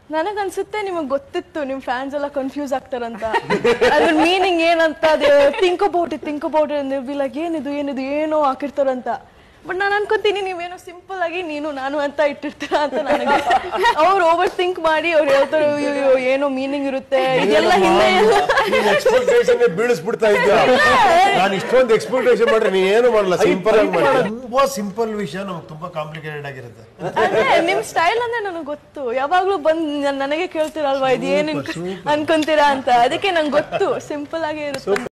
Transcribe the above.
ನನಗನ್ಸುತ್ತೆ ನಿಮಗೆ ಗೊತ್ತಿತ್ತು ನಿಮ್ ಫ್ಯಾನ್ಸ್ ಎಲ್ಲ ಕನ್ಫ್ಯೂಸ್ ಆಗ್ತಾರಂತ ಅದ್ರ ಮೀನಿಂಗ್ ಏನಂತ ಥಿಂಕ್ ಅಬೌಟ್ ಇಟ್ ಲೈಕ್ ಏನಿದು ಏನೋ ಹಾಕಿರ್ತಾರಂತ ಬಟ್ ನಾನು ಅನ್ಕೋತೀನಿ ನೀವೇನೋ ಸಿಂಪಲ್ ಆಗಿ ನೀನು ನಾನು ಅಂತ ಇಟ್ಟಿರ್ತೀರ ಅಂತ ನನಗೆ ಅವ್ರು ಓವರ್ ಥಿಂಕ್ ಮಾಡಿ ಅವ್ರು ಹೇಳ್ತಾರೆ ಏನೋ ಮೀನಿಂಗ್ ಇರುತ್ತೆ ಇದೆಲ್ಲ ಹಿಂದೆ ಎಕ್ಸ್ಪೆಕ್ಟೇಷನ್ ಬೀಳಿಸ್ಬಿಡ್ತಾ ಇದ್ದ ನಾನು ಇಷ್ಟೊಂದು ಎಕ್ಸ್ಪೆಕ್ಟೇಷನ್ ಮಾಡ್ರೆ ನೀ ಏನು ಮಾಡಲ್ಲ ಸಿಂಪಲ್ ಆಗಿ ಮಾಡಿ ತುಂಬಾ ಸಿಂಪಲ್ ವಿಷಯ ನಮ್ಗೆ ತುಂಬಾ ಕಾಂಪ್ಲಿಕೇಟೆಡ್ ಆಗಿರುತ್ತೆ ಅದೇ ನಿಮ್ ಸ್ಟೈಲ್ ಅಂದ್ರೆ ನನಗೆ ಗೊತ್ತು ಯಾವಾಗ್ಲೂ ಬಂದ್ ನನಗೆ ಕೇಳ್ತೀರಲ್ವಾ ಇದು ಏನ್ ಅನ್ಕೊಂತೀರಾ ಅಂತ ಅದಕ್ಕೆ ನಂಗೆ ಗೊತ್ತು ಸಿಂಪಲ್ ಆಗೇ ಇರುತ್ತೆ